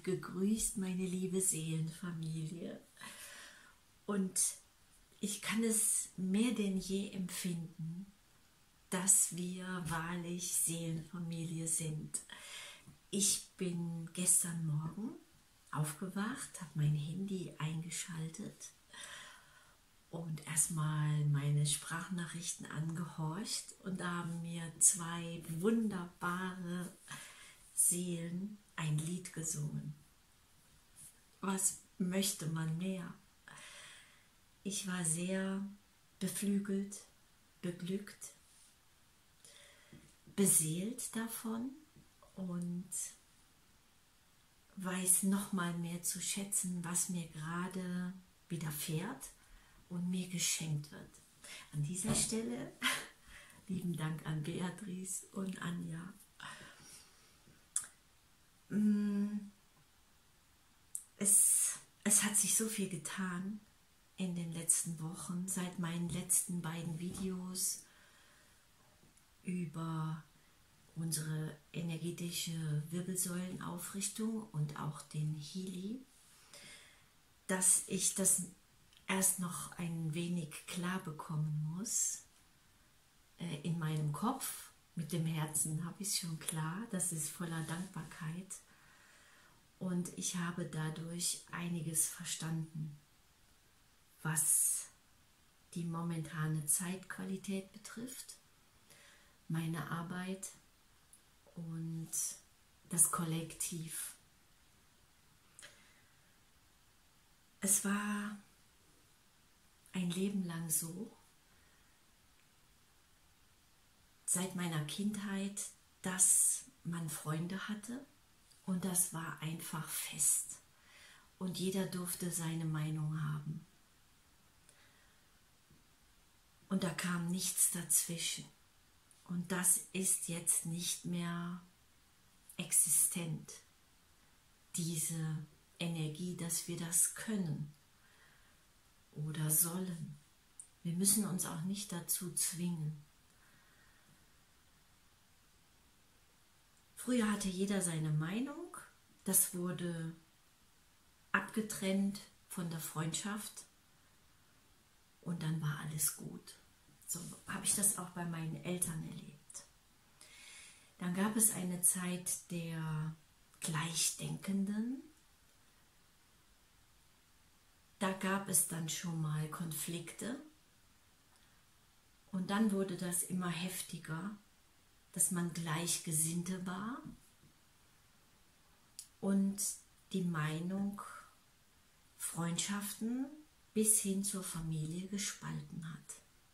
gegrüßt, meine liebe Seelenfamilie. Und ich kann es mehr denn je empfinden, dass wir wahrlich Seelenfamilie sind. Ich bin gestern Morgen aufgewacht, habe mein Handy eingeschaltet und erstmal meine Sprachnachrichten angehorcht, und da haben mir zwei wunderbare Seelen ein Lied gesungen. Was möchte man mehr? Ich war sehr beflügelt, beglückt, beseelt davon und weiß noch mal mehr zu schätzen, was mir gerade widerfährt und mir geschenkt wird. An dieser Stelle lieben Dank an Beatrice und Anja. Es hat sich so viel getan in den letzten Wochen, seit meinen letzten beiden Videos über unsere energetische Wirbelsäulenaufrichtung und auch den Healy, dass ich das erst noch ein wenig klar bekommen muss. In meinem Kopf, mit dem Herzen habe ich es schon klar, das ist voller Dankbarkeit, und ich habe dadurch einiges verstanden, was die momentane Zeitqualität betrifft, meine Arbeit und das Kollektiv. Es war ein Leben lang so, seit meiner Kindheit, dass man Freunde hatte, und das war einfach fest. Und jeder durfte seine Meinung haben. Und da kam nichts dazwischen. Und das ist jetzt nicht mehr existent, diese Energie, dass wir das können oder sollen. Wir müssen uns auch nicht dazu zwingen. Früher hatte jeder seine Meinung, das wurde abgetrennt von der Freundschaft und dann war alles gut. So habe ich das auch bei meinen Eltern erlebt. Dann gab es eine Zeit der Gleichdenkenden. Da gab es dann schon mal Konflikte und dann wurde das immer heftiger, dass man Gleichgesinnte war und die Meinung Freundschaften bis hin zur Familie gespalten hat.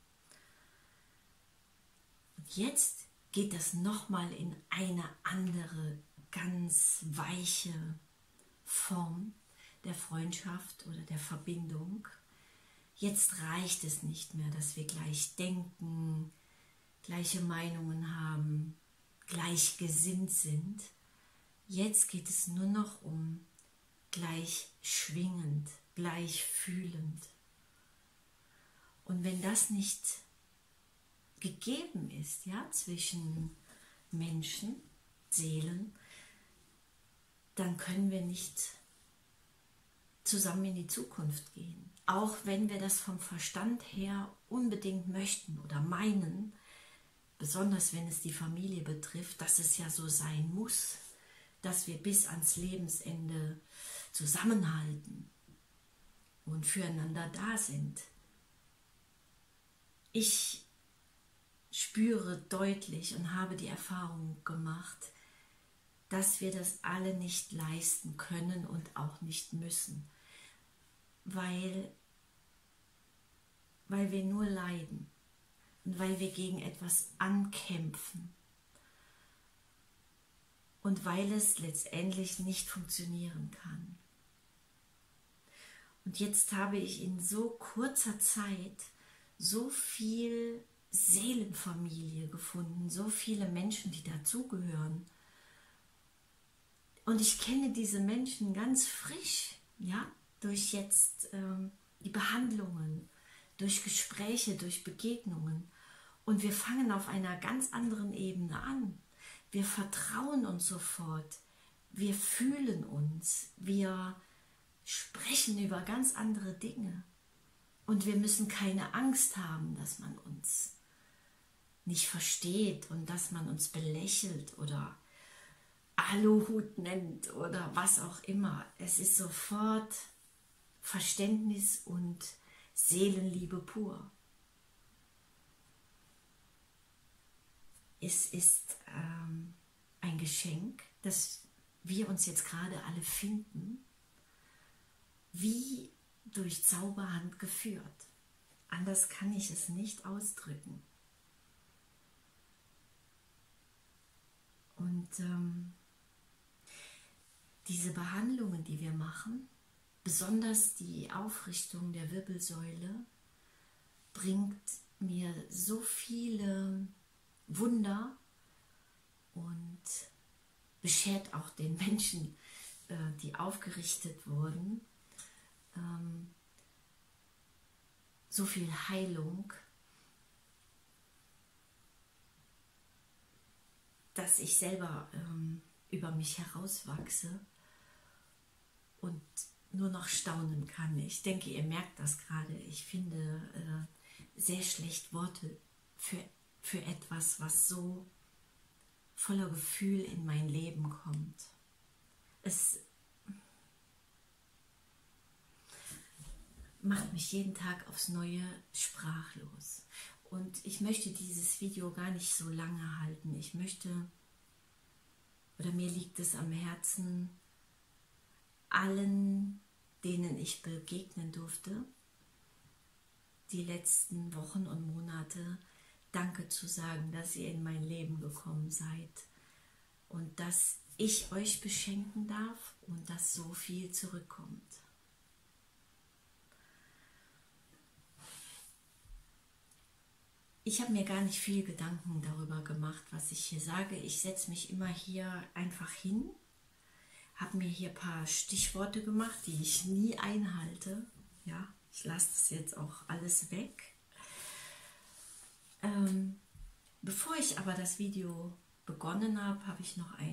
Und jetzt geht das nochmal in eine andere, ganz weiche Form der Freundschaft oder der Verbindung. Jetzt reicht es nicht mehr, dass wir gleich denken, gleiche Meinungen haben, gleichgesinnt sind. Jetzt geht es nur noch um gleich schwingend, gleich fühlend. Und wenn das nicht gegeben ist, ja, zwischen Menschen, Seelen, dann können wir nicht zusammen in die Zukunft gehen. Auch wenn wir das vom Verstand her unbedingt möchten oder meinen, besonders wenn es die Familie betrifft, dass es ja so sein muss, dass wir bis ans Lebensende zusammenhalten und füreinander da sind. Ich spüre deutlich und habe die Erfahrung gemacht, dass wir das alle nicht leisten können und auch nicht müssen, weil wir nur leiden. Und weil wir gegen etwas ankämpfen und weil es letztendlich nicht funktionieren kann. Und jetzt habe ich in so kurzer Zeit so viel Seelenfamilie gefunden, so viele Menschen, die dazugehören. Und ich kenne diese Menschen ganz frisch, ja, durch jetzt die Behandlungen, durch Gespräche, durch Begegnungen. Und wir fangen auf einer ganz anderen Ebene an. Wir vertrauen uns sofort. wir fühlen uns, wir sprechen über ganz andere Dinge und wir müssen keine Angst haben, dass man uns nicht versteht und dass man uns belächelt oder Aluhut nennt oder was auch immer. Es ist sofort Verständnis und Seelenliebe pur. Es ist ein Geschenk, dass wir uns jetzt gerade alle finden, wie durch Zauberhand geführt. Anders kann ich es nicht ausdrücken. Und diese Behandlungen, die wir machen, besonders die Aufrichtung der Wirbelsäule, bringt mir so viele Wunder und beschert auch den Menschen, die aufgerichtet wurden, so viel Heilung, dass ich selber über mich herauswachse und nur noch staunen kann. Ich denke, ihr merkt das gerade. Ich finde sehr schlecht Worte für etwas, was so voller Gefühl in mein Leben kommt. Es macht mich jeden Tag aufs Neue sprachlos. Und ich möchte dieses Video gar nicht so lange halten. Ich möchte, oder mir liegt es am Herzen, allen, denen ich begegnen durfte, die letzten Wochen und Monate, Danke zu sagen, dass ihr in mein Leben gekommen seid und dass ich euch beschenken darf und dass so viel zurückkommt. Ich habe mir gar nicht viel Gedanken darüber gemacht, was ich hier sage. Ich setze mich immer hier einfach hin, habe mir hier ein paar Stichworte gemacht, die ich nie einhalte. Ja, ich lasse das jetzt auch alles weg. Bevor ich aber das Video begonnen habe, habe ich noch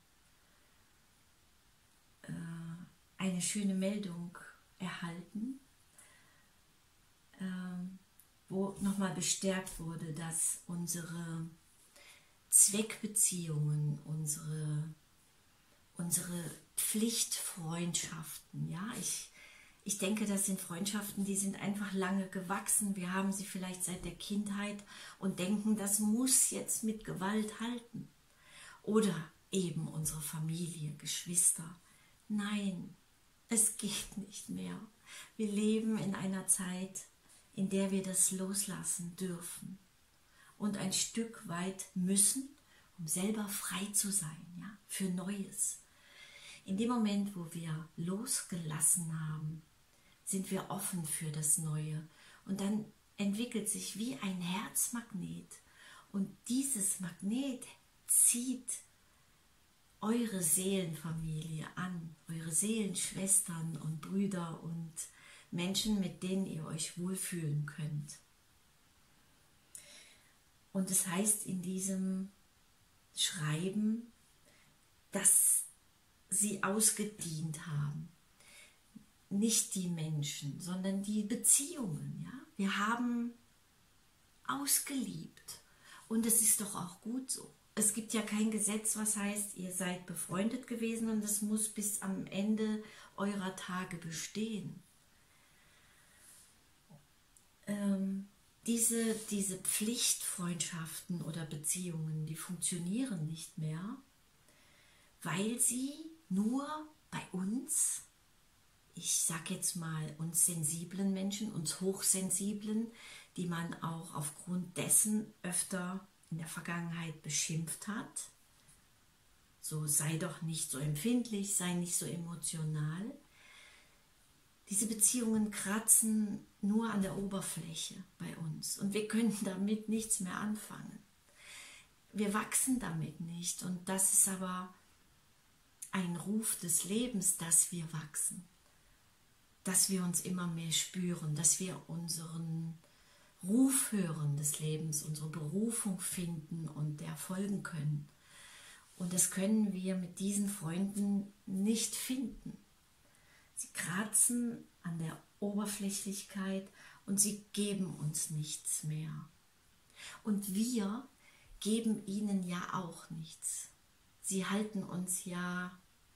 eine schöne Meldung erhalten, wo nochmal bestärkt wurde, dass unsere Zweckbeziehungen, unsere Pflichtfreundschaften, ja, ich denke, das sind Freundschaften, die sind einfach lange gewachsen. Wir haben sie vielleicht seit der Kindheit und denken, das muss jetzt mit Gewalt halten. Oder eben unsere Familie, Geschwister. Nein, es geht nicht mehr. Wir leben in einer Zeit, in der wir das loslassen dürfen und ein Stück weit müssen, um selber frei zu sein, ja, für Neues. In dem Moment, wo wir losgelassen haben, sind wir offen für das Neue. Und dann entwickelt sich wie ein Herzmagnet. Und dieses Magnet zieht eure Seelenfamilie an, eure Seelenschwestern und Brüder und Menschen, mit denen ihr euch wohlfühlen könnt. Und es heißt in diesem Schreiben, dass sie ausgedient haben. Nicht die Menschen, sondern die Beziehungen. Ja? Wir haben ausgeliebt und es ist doch auch gut so. Es gibt ja kein Gesetz, was heißt, ihr seid befreundet gewesen und es muss bis am Ende eurer Tage bestehen. Diese Pflichtfreundschaften oder Beziehungen, die funktionieren nicht mehr, weil sie nur bei uns, ich sage jetzt mal uns sensiblen Menschen, uns Hochsensiblen, die man auch aufgrund dessen öfter in der Vergangenheit beschimpft hat, so sei doch nicht so empfindlich, sei nicht so emotional. Diese Beziehungen kratzen nur an der Oberfläche bei uns und wir können damit nichts mehr anfangen. Wir wachsen damit nicht und das ist aber ein Ruf des Lebens, dass wir wachsen. Dass wir uns immer mehr spüren, dass wir unseren Ruf hören des Lebens, unsere Berufung finden und der folgen können. Und das können wir mit diesen Freunden nicht finden. Sie kratzen an der Oberflächlichkeit und sie geben uns nichts mehr. Und wir geben ihnen ja auch nichts. Sie halten uns ja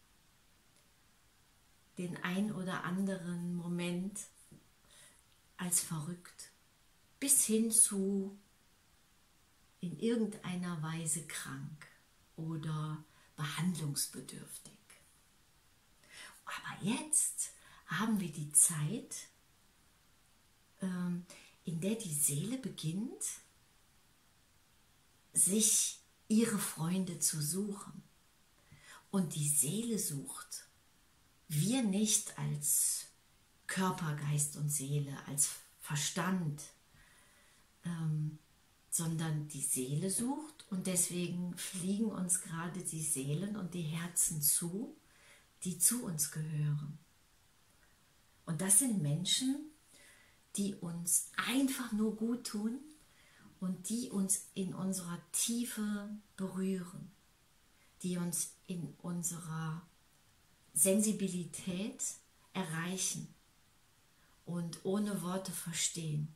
den ein oder anderen Moment als verrückt, bis hin zu in irgendeiner Weise krank oder behandlungsbedürftig. Aber jetzt haben wir die Zeit, in der die Seele beginnt, sich ihre Freunde zu suchen. Und die Seele sucht. Wir nicht als Körper, Geist und Seele, als Verstand, sondern die Seele sucht, und deswegen fliegen uns gerade die Seelen und die Herzen zu, die zu uns gehören. Und das sind Menschen, die uns einfach nur gut tun und die uns in unserer Tiefe berühren, die uns in unserer Sensibilität erreichen und ohne Worte verstehen.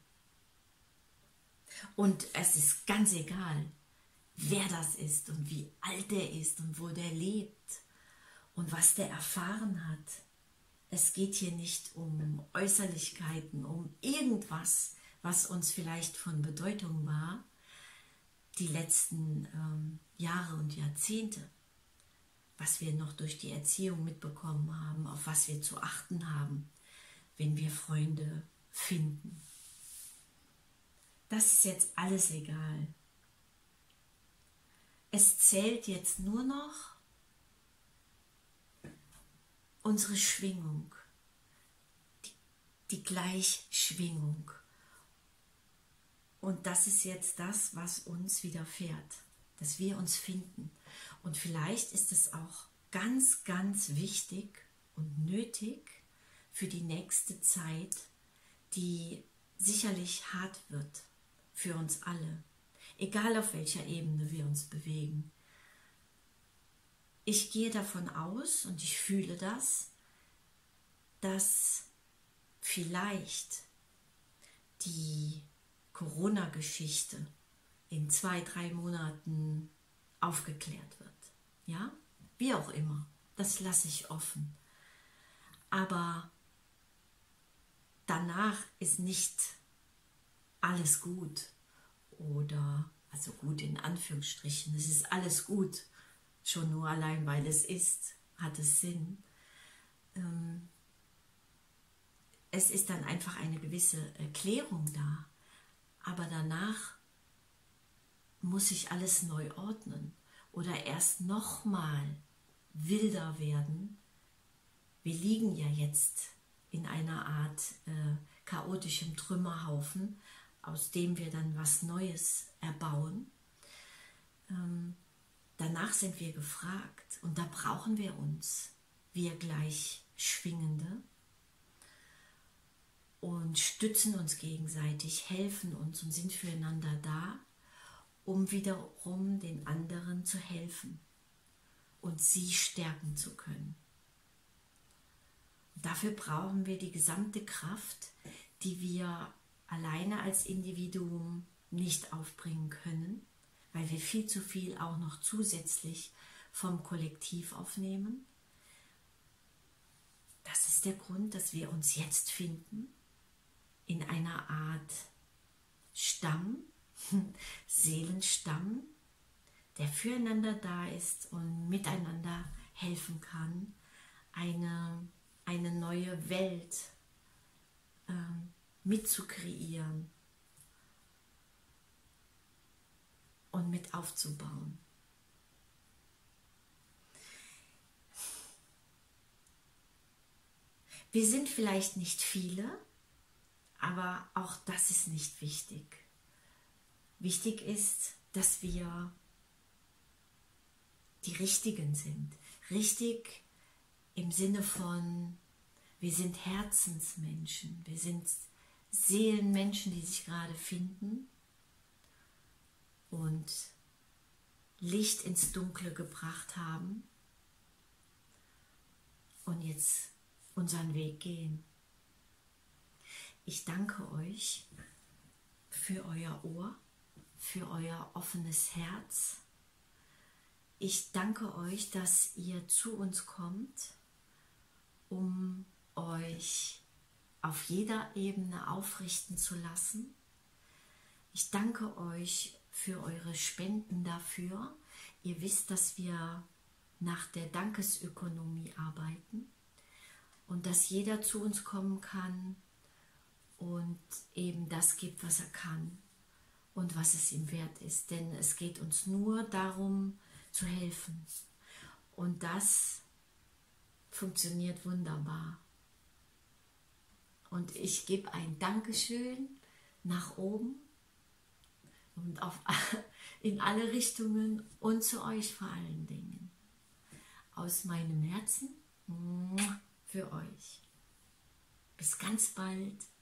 Und es ist ganz egal, wer das ist und wie alt er ist und wo der lebt und was der erfahren hat. Es geht hier nicht um Äußerlichkeiten, um irgendwas, was uns vielleicht von Bedeutung war, die letzten Jahre und Jahrzehnte, was wir noch durch die Erziehung mitbekommen haben, auf was wir zu achten haben, wenn wir Freunde finden. Das ist jetzt alles egal. Es zählt jetzt nur noch unsere Schwingung, die Gleichschwingung. Und das ist jetzt das, was uns widerfährt, dass wir uns finden. Und vielleicht ist es auch ganz, ganz wichtig und nötig für die nächste Zeit, die sicherlich hart wird für uns alle, egal auf welcher Ebene wir uns bewegen. Ich gehe davon aus und ich fühle das, dass vielleicht die Corona-Geschichte in 2-3 Monaten aufgeklärt wird. Ja, wie auch immer, das lasse ich offen. Aber danach ist nicht alles gut oder, also gut in Anführungsstrichen, es ist alles gut, schon nur allein, weil es ist, hat es Sinn. Es ist dann einfach eine gewisse Klärung da, aber danach muss sich alles neu ordnen oder erst nochmal wilder werden. Wir liegen ja jetzt in einer Art chaotischem Trümmerhaufen, aus dem wir dann was Neues erbauen. Danach sind wir gefragt und da brauchen wir uns, wir Gleichschwingende, und stützen uns gegenseitig, helfen uns und sind füreinander da, um wiederum den anderen zu helfen und sie stärken zu können. Dafür brauchen wir die gesamte Kraft, die wir alleine als Individuum nicht aufbringen können, weil wir viel zu viel auch noch zusätzlich vom Kollektiv aufnehmen. Das ist der Grund, dass wir uns jetzt finden in einer Art Stamm, Seelenstamm, der füreinander da ist und miteinander helfen kann, eine neue Welt mitzukreieren und mit aufzubauen. Wir sind vielleicht nicht viele, aber auch das ist nicht wichtig. Wichtig ist, dass wir die Richtigen sind. Richtig im Sinne von, wir sind Herzensmenschen, wir sind Seelenmenschen, die sich gerade finden und Licht ins Dunkle gebracht haben und jetzt unseren Weg gehen. Ich danke euch für euer Ohr, für euer offenes Herz. Ich danke euch, dass ihr zu uns kommt, um euch auf jeder Ebene aufrichten zu lassen. Ich danke euch für eure Spenden dafür. Ihr wisst, dass wir nach der Dankesökonomie arbeiten und dass jeder zu uns kommen kann und eben das gibt, was er kann und was es ihm wert ist. Denn es geht uns nur darum, zu helfen. Und das funktioniert wunderbar. Und ich gebe ein Dankeschön nach oben und in alle Richtungen und zu euch vor allen Dingen. Aus meinem Herzen für euch. Bis ganz bald.